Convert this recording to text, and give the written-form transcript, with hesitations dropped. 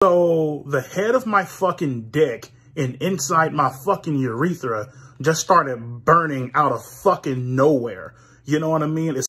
So the head of my fucking dick and inside my fucking urethra just started burning out of fucking nowhere. You know what I mean? It's